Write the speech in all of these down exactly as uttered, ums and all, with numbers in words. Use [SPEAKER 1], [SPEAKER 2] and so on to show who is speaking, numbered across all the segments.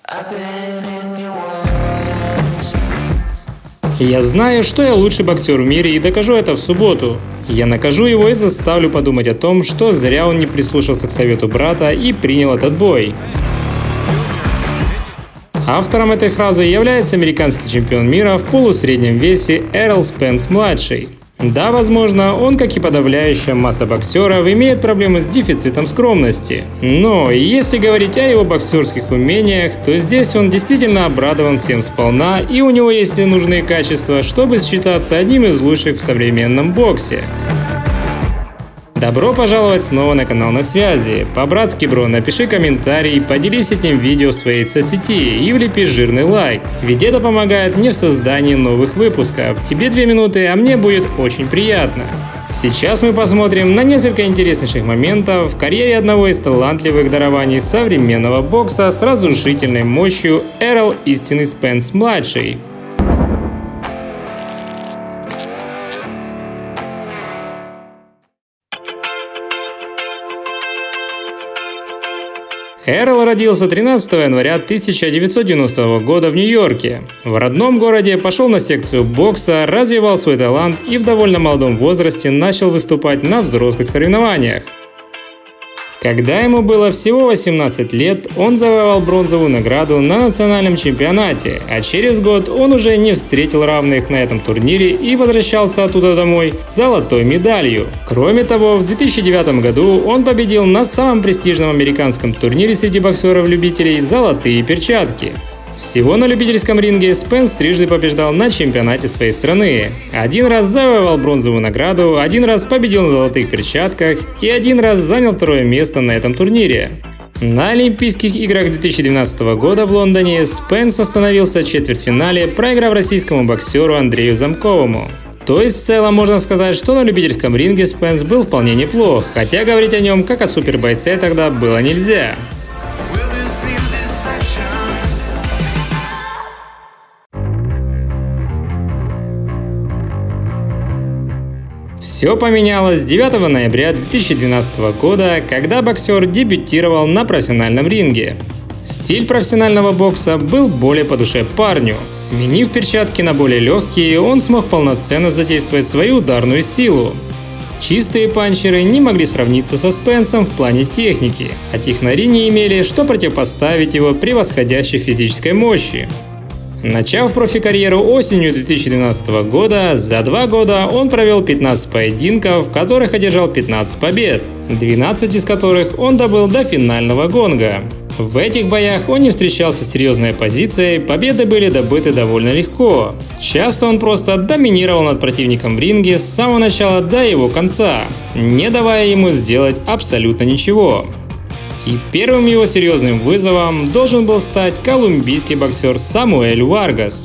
[SPEAKER 1] Я знаю, что я лучший боксер в мире, и докажу это в субботу. Я накажу его и заставлю подумать о том, что зря он не прислушался к совету брата и принял этот бой. Автором этой фразы является американский чемпион мира в полусреднем весе Эрл Спенс-младший. Да, возможно, он, как и подавляющая масса боксеров, имеет проблемы с дефицитом скромности. Но если говорить о его боксерских умениях, то здесь он действительно обрадован всем сполна, и у него есть все нужные качества, чтобы считаться одним из лучших в современном боксе. Добро пожаловать снова на канал На Связи. По-братски, бро, напиши комментарий, поделись этим видео в своей соцсети и влепи жирный лайк, ведь это помогает мне в создании новых выпусков. Тебе две минуты, а мне будет очень приятно. Сейчас мы посмотрим на несколько интереснейших моментов в карьере одного из талантливых дарований современного бокса с разрушительной мощью Эрл Истинный Спенс-младший. Эрл родился тринадцатого января тысяча девятьсот девяностого года в Нью-Йорке. В родном городе пошел на секцию бокса, развивал свой талант и в довольно молодом возрасте начал выступать на взрослых соревнованиях. Когда ему было всего восемнадцать лет, он завоевал бронзовую награду на национальном чемпионате, а через год он уже не встретил равных на этом турнире и возвращался оттуда домой с золотой медалью. Кроме того, в две тысячи девятом году он победил на самом престижном американском турнире среди боксеров-любителей «Золотые перчатки». Всего на любительском ринге Спенс трижды побеждал на чемпионате своей страны. Один раз завоевал бронзовую награду, один раз победил на золотых перчатках и один раз занял второе место на этом турнире. На Олимпийских играх две тысячи двенадцатого года в Лондоне Спенс остановился в четвертьфинале, проиграв российскому боксеру Андрею Замковому. То есть в целом можно сказать, что на любительском ринге Спенс был вполне неплох, хотя говорить о нем как о супербойце тогда было нельзя. Все поменялось девятого ноября две тысячи двенадцатого года, когда боксер дебютировал на профессиональном ринге. Стиль профессионального бокса был более по душе парню. Сменив перчатки на более легкие, он смог полноценно задействовать свою ударную силу. Чистые панчеры не могли сравниться со Спенсом в плане техники, а технари не имели что противопоставить его превосходящей физической мощи. Начав профи-карьеру осенью две тысячи двенадцатого года, за два года он провел пятнадцать поединков, в которых одержал пятнадцать побед, двенадцать из которых он добыл до финального гонга. В этих боях он не встречался с серьезной оппозицией, победы были добыты довольно легко. Часто он просто доминировал над противником в ринге с самого начала до его конца, не давая ему сделать абсолютно ничего. И первым его серьезным вызовом должен был стать колумбийский боксер Самуэль Варгас.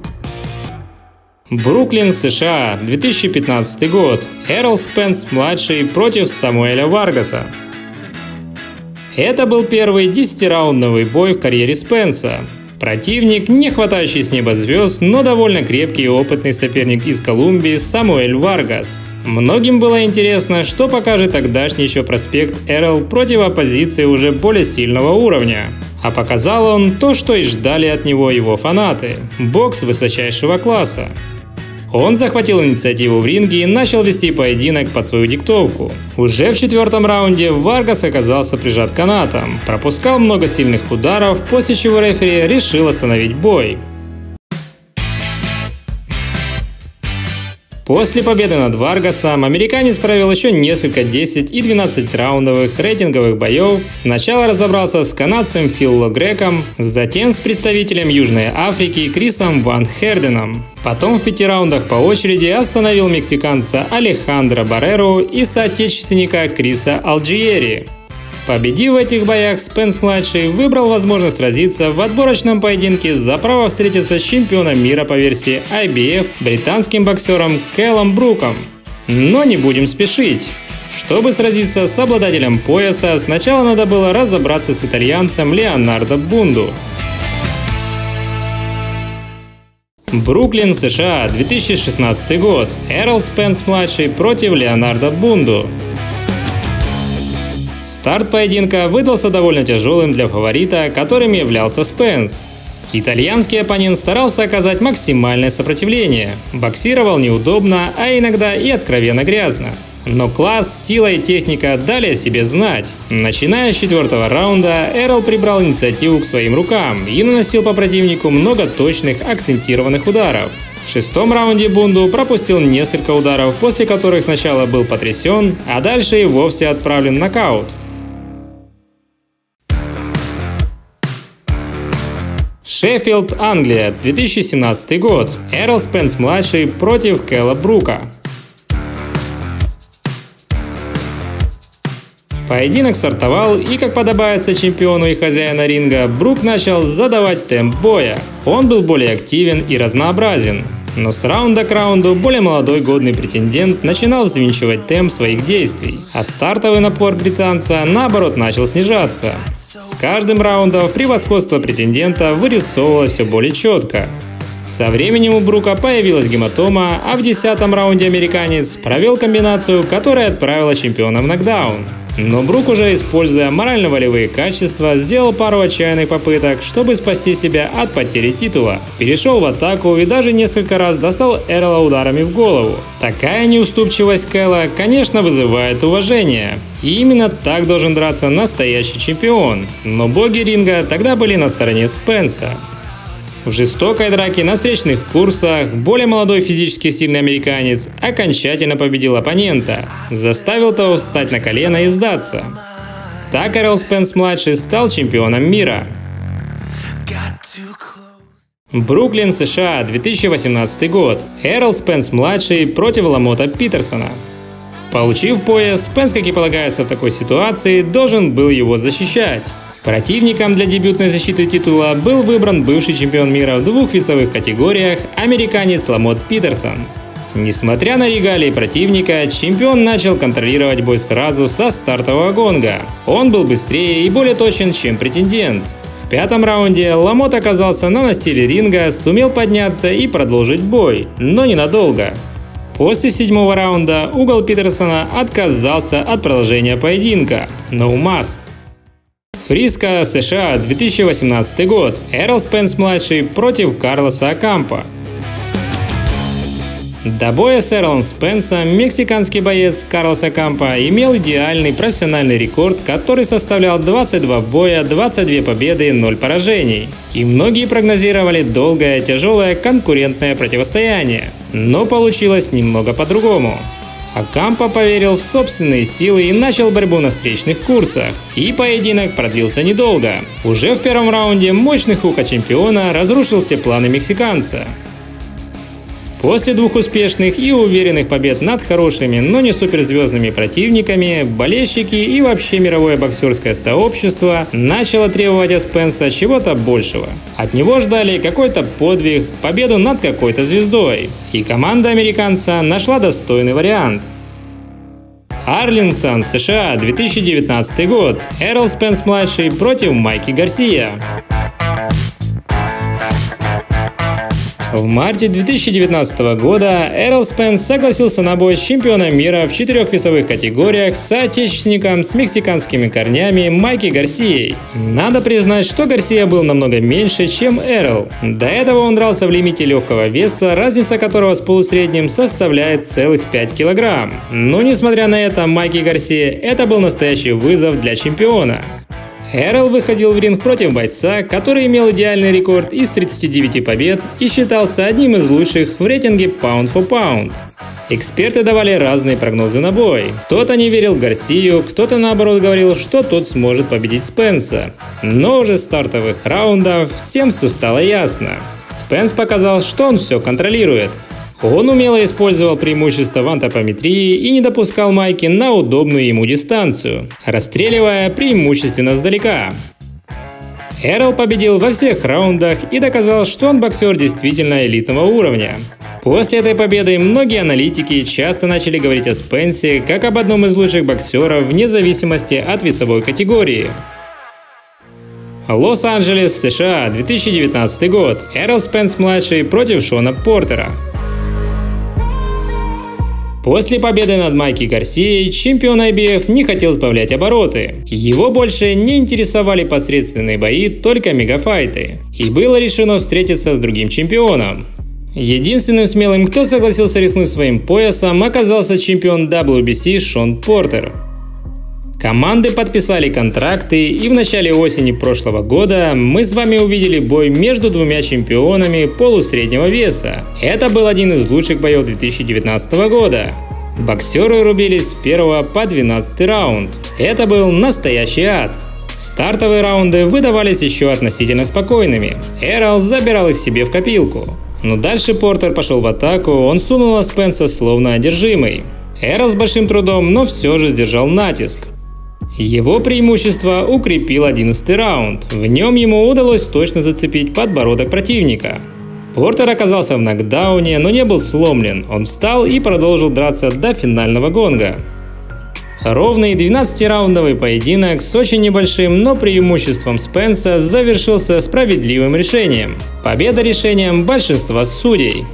[SPEAKER 1] Бруклин, США, две тысячи пятнадцатый год. Эрл Спенс-младший против Самуэля Варгаса. Это был первый десятираундовый бой в карьере Спенса. Противник, не хватающий с неба звезд, но довольно крепкий и опытный соперник из Колумбии Самуэль Варгас. Многим было интересно, что покажет тогдашний еще проспект Эрл против оппозиции уже более сильного уровня. А показал он то, что и ждали от него его фанаты – бокс высочайшего класса. Он захватил инициативу в ринге и начал вести поединок под свою диктовку. Уже в четвертом раунде Варгас оказался прижат канатом, пропускал много сильных ударов, после чего рефери решил остановить бой. После победы над Варгасом американец провел еще несколько десять и двенадцать раундовых рейтинговых боев. Сначала разобрался с канадцем Филло Греком, затем с представителем Южной Африки Крисом Ван Херденом. Потом в пяти раундах по очереди остановил мексиканца Алехандро Барреру и соотечественника Криса Алджиери. Победив в этих боях, Спенс-младший выбрал возможность сразиться в отборочном поединке за право встретиться с чемпионом мира по версии ай би эф британским боксером Кэллом Бруком. Но не будем спешить. Чтобы сразиться с обладателем пояса, сначала надо было разобраться с итальянцем Леонардо Бунду. Бруклин, США, две тысячи шестнадцатый год. Эрл Спенс-младший против Леонардо Бунду. Старт поединка выдался довольно тяжелым для фаворита, которым являлся Спенс. Итальянский оппонент старался оказать максимальное сопротивление, боксировал неудобно, а иногда и откровенно грязно. Но класс, сила и техника дали о себе знать. Начиная с четвертого раунда, Эррол прибрал инициативу к своим рукам и наносил по противнику много точных, акцентированных ударов. В шестом раунде Бунду пропустил несколько ударов, после которых сначала был потрясен, а дальше и вовсе отправлен в нокаут. Шеффилд, Англия, две тысячи семнадцатый год. Эррол Спенс-младший против Кэлла Брука. Поединок стартовал, и, как подобается чемпиону и хозяину ринга, Брук начал задавать темп боя. Он был более активен и разнообразен. Но с раунда к раунду более молодой годный претендент начинал взвинчивать темп своих действий, а стартовый напор британца, наоборот, начал снижаться. С каждым раундом превосходство претендента вырисовывалось все более четко. Со временем у Брука появилась гематома, а в десятом раунде американец провел комбинацию, которая отправила чемпиона в нокдаун. Но Брук, уже используя морально-волевые качества, сделал пару отчаянных попыток, чтобы спасти себя от потери титула. Перешел в атаку и даже несколько раз достал Эррола ударами в голову. Такая неуступчивость Кэлла, конечно, вызывает уважение. И именно так должен драться настоящий чемпион. Но боги ринга тогда были на стороне Спенса. В жестокой драке на встречных курсах более молодой физически сильный американец окончательно победил оппонента, заставил того встать на колено и сдаться. Так Эррол Спенс-младший стал чемпионом мира. Бруклин, США, две тысячи восемнадцатый год. Эррол Спенс-младший против Ламота Питерсона. Получив пояс, Спенс, как и полагается в такой ситуации, должен был его защищать. Противником для дебютной защиты титула был выбран бывший чемпион мира в двух весовых категориях американец Ламот Питерсон. Несмотря на регалии противника, чемпион начал контролировать бой сразу со стартового гонга. Он был быстрее и более точен, чем претендент. В пятом раунде Ламот оказался на настиле ринга, сумел подняться и продолжить бой, но ненадолго. После седьмого раунда угол Питерсона отказался от продолжения поединка. No mas. Фриско, США, две тысячи восемнадцатый год. Эррол Спенс-младший против Карлоса Окампо. До боя с Эрролом Спенсом мексиканский боец Карлос Окампо имел идеальный профессиональный рекорд, который составлял двадцать два боя, двадцать две победы, ноль поражений. И многие прогнозировали долгое, тяжелое конкурентное противостояние. Но получилось немного по-другому. Окампо поверил в собственные силы и начал борьбу на встречных курсах. И поединок продлился недолго. Уже в первом раунде мощный хук от чемпиона разрушил все планы мексиканца. После двух успешных и уверенных побед над хорошими, но не суперзвездными противниками, болельщики и вообще мировое боксерское сообщество начало требовать от Спенса чего-то большего. От него ждали какой-то подвиг, победу над какой-то звездой. И команда американца нашла достойный вариант. Арлингтон, США, две тысячи девятнадцатый год. Эррол Спенс-младший против Майки Гарсия. В марте две тысячи девятнадцатого года Эррол Спенс согласился на бой с чемпионом мира в четырех весовых категориях с соотечественником с мексиканскими корнями Майки Гарсией. Надо признать, что Гарсия был намного меньше, чем Эррол. До этого он дрался в лимите легкого веса, разница которого с полусредним составляет целых пять килограмм. Но несмотря на это, Майки Гарсия – это был настоящий вызов для чемпиона. Эррол выходил в ринг против бойца, который имел идеальный рекорд из тридцати девяти побед и считался одним из лучших в рейтинге Pound for Pound. Эксперты давали разные прогнозы на бой. Кто-то не верил в Гарсию, кто-то наоборот говорил, что тот сможет победить Спенса. Но уже с стартовых раундов всем все стало ясно. Спенс показал, что он все контролирует. Он умело использовал преимущество в антропометрии и не допускал Майки на удобную ему дистанцию, расстреливая преимущественно сдалека. Эррол победил во всех раундах и доказал, что он боксер действительно элитного уровня. После этой победы многие аналитики часто начали говорить о Спенсе как об одном из лучших боксеров вне зависимости от весовой категории. Лос-Анджелес, США, две тысячи девятнадцатый год. Эррол Спенс-младший против Шона Портера. После победы над Майки Гарсией чемпион ай би эф не хотел сбавлять обороты. Его больше не интересовали посредственные бои, только мегафайты. И было решено встретиться с другим чемпионом. Единственным смелым, кто согласился рискнуть своим поясом, оказался чемпион дабл ю би си Шон Портер. Команды подписали контракты, и в начале осени прошлого года мы с вами увидели бой между двумя чемпионами полусреднего веса. Это был один из лучших боев две тысячи девятнадцатого года. Боксеры рубились с первого по двенадцатый раунд. Это был настоящий ад. Стартовые раунды выдавались еще относительно спокойными. Эррол забирал их себе в копилку. Но дальше Портер пошел в атаку, он сунул на Спенса словно одержимый. Эррол с большим трудом, но все же сдержал натиск. Его преимущество укрепил одиннадцатый раунд. В нем ему удалось точно зацепить подбородок противника. Портер оказался в нокдауне, но не был сломлен. Он встал и продолжил драться до финального гонга. Ровный двенадцатираундовый поединок с очень небольшим, но преимуществом Спенса завершился справедливым решением. Победа решением большинства судей.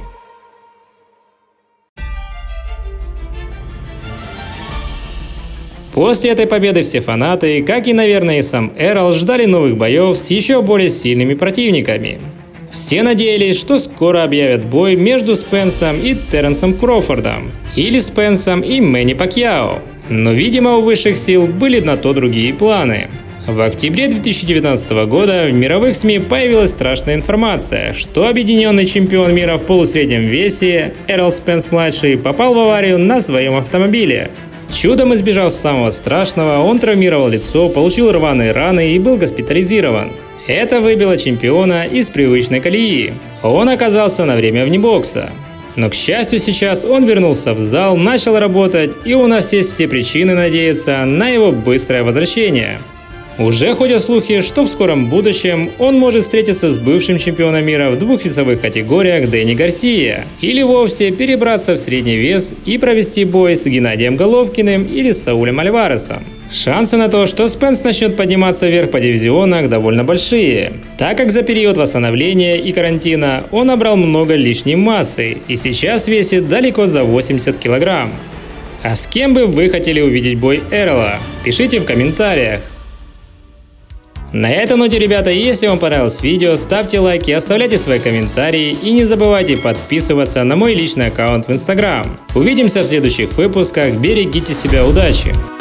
[SPEAKER 1] После этой победы все фанаты, как и, наверное, и сам Эррол, ждали новых боев с еще более сильными противниками. Все надеялись, что скоро объявят бой между Спенсом и Терренсом Кроуфордом, или Спенсом и Мэнни Пакьяо. Но, видимо, у высших сил были на то другие планы. В октябре две тысячи девятнадцатого года в мировых СМИ появилась страшная информация, что объединенный чемпион мира в полусреднем весе Эррол Спенс-младший попал в аварию на своем автомобиле. Чудом избежав самого страшного, он травмировал лицо, получил рваные раны и был госпитализирован. Это выбило чемпиона из привычной колеи. Он оказался на время вне бокса. Но, к счастью, сейчас он вернулся в зал, начал работать, и у нас есть все причины надеяться на его быстрое возвращение. Уже ходят слухи, что в скором будущем он может встретиться с бывшим чемпионом мира в двух весовых категориях Дэнни Гарсия, или вовсе перебраться в средний вес и провести бой с Геннадием Головкиным или с Саулем Альваресом. Шансы на то, что Спенс начнет подниматься вверх по дивизионах, довольно большие, так как за период восстановления и карантина он набрал много лишней массы и сейчас весит далеко за восемьдесят килограмм. А с кем бы вы хотели увидеть бой Эррола? Пишите в комментариях. На этой ноте, ребята, если вам понравилось видео, ставьте лайки, оставляйте свои комментарии и не забывайте подписываться на мой личный аккаунт в Инстаграм. Увидимся в следующих выпусках, берегите себя, удачи!